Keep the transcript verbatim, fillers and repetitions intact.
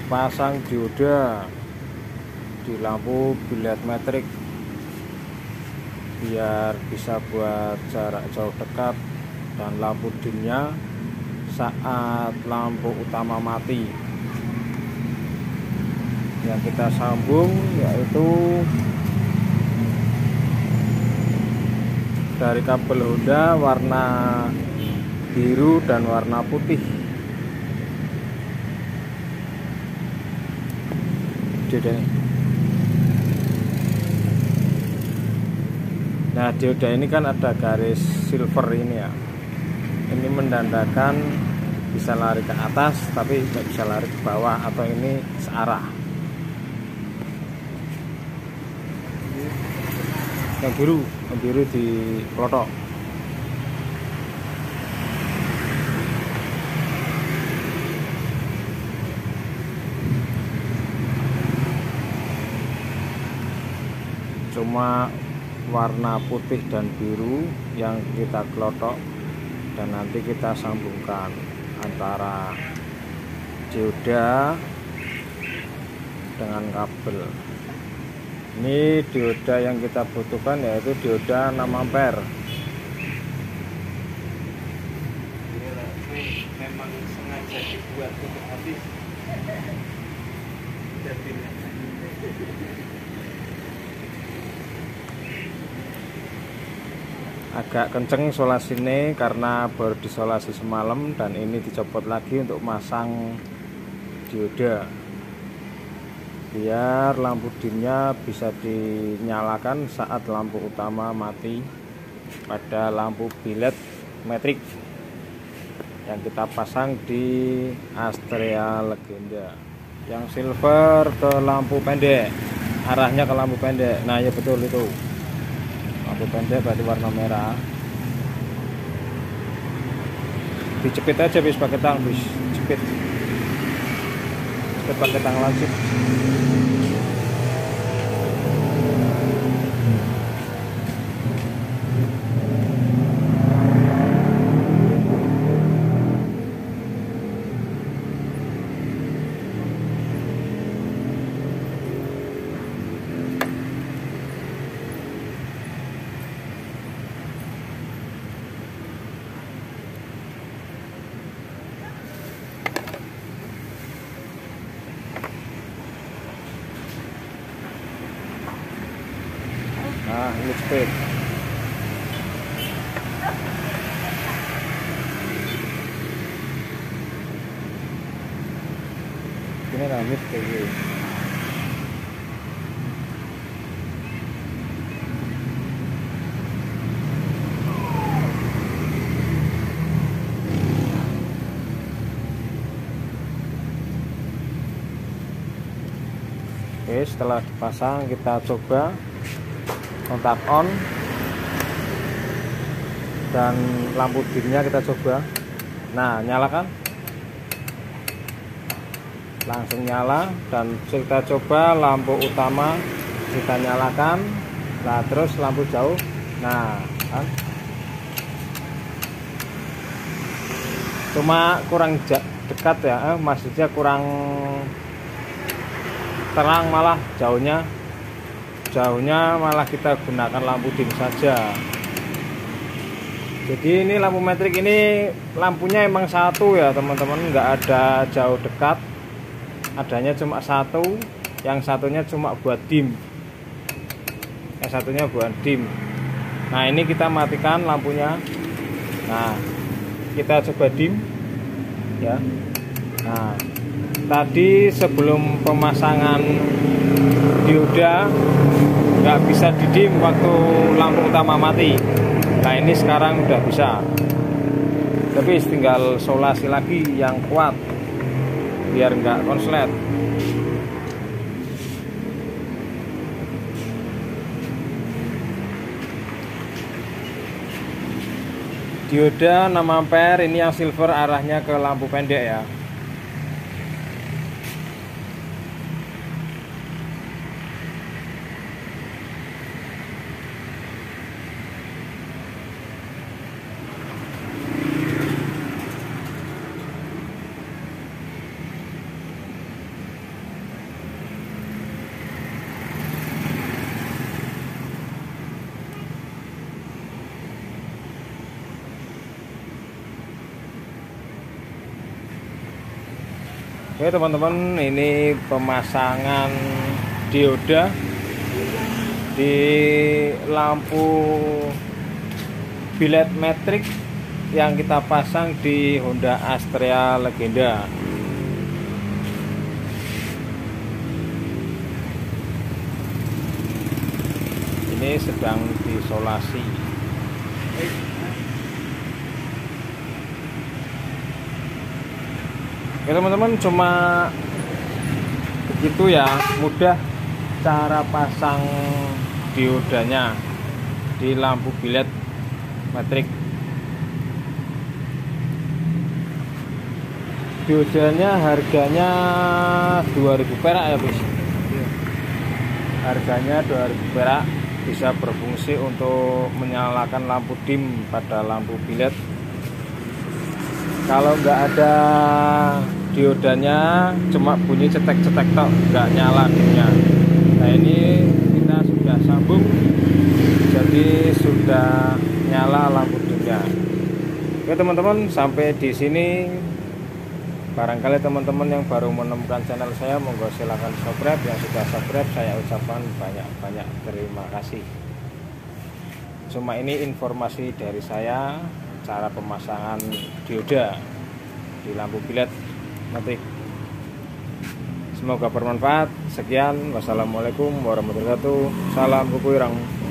pasang dioda di lampu bilet metrik biar bisa buat jarak jauh dekat dan lampu dimnya saat lampu utama mati. Yang kita sambung yaitu dari kabel Honda warna biru dan warna putih. Dioda ini. Nah, dioda ini kan ada garis silver ini ya. Ini mendandakan bisa lari ke atas tapi tidak bisa lari ke bawah, atau ini searah. Yang biru, yang biru di klotok. Cuma warna putih dan biru yang kita klotok, dan nanti kita sambungkan antara dioda dengan kabel. Ini dioda yang kita butuhkan yaitu dioda enam ampere. Memang sengaja dibuat untuk habis. Agak kenceng solasinya karena baru disolasi semalam, dan ini dicopot lagi untuk masang dioda biar lampu dimnya bisa dinyalakan saat lampu utama mati pada lampu bilet metrik yang kita pasang di Astrea Legenda. Yang silver ke lampu pendek, arahnya ke lampu pendek. Nah ya betul itu, lampu pendek berarti warna merah. Dijepit aja bis pakai tang, bis jepit jepit pakai tang lancip. Nah, ini speed. Ini ramit kayak gini. Oke, setelah dipasang kita coba kontak on, dan lampu dimnya kita coba. Nah, nyalakan, langsung nyala. Dan kita coba lampu utama kita nyalakan, nah terus lampu jauh, nah kan cuma kurang dekat ya, eh, maksudnya kurang terang, malah jauhnya jauhnya malah kita gunakan lampu dim saja. Jadi ini lampu metrik ini lampunya emang satu ya teman-teman, nggak ada jauh dekat, adanya cuma satu. Yang satunya cuma buat dim, yang satunya buat dim. Nah ini kita matikan lampunya. Nah kita coba dim ya. Nah tadi sebelum pemasangan dioda nggak bisa didim waktu lampu utama mati. Nah ini sekarang udah bisa, tapi tinggal solasi lagi yang kuat biar nggak konslet. Dioda enam ampere ini yang silver, arahnya ke lampu pendek ya. Oke teman-teman, ini pemasangan dioda di lampu bilet metrik yang kita pasang di Honda Astrea Legenda. Ini sedang diisolasi. Oke teman-teman, cuma begitu ya, mudah cara pasang diodanya di lampu bilet metrik. Diodanya harganya dua ribu perak ya bis. Harganya dua ribu perak, bisa berfungsi untuk menyalakan lampu dim pada lampu bilet. Kalau nggak ada diodanya, cuma bunyi cetek-cetek tok, nggak nyala dimnya. Nah ini kita sudah sambung, jadi sudah nyala lampu dimnya. Oke teman-teman, sampai di sini. Barangkali teman-teman yang baru menemukan channel saya, monggo silahkan subscribe. Yang sudah subscribe, saya ucapkan banyak-banyak terima kasih. Cuma ini informasi dari saya, cara pemasangan dioda di lampu bilet metrik. Semoga bermanfaat. Sekian, wassalamualaikum warahmatullahi wabarakatuh. Salam kuku irang.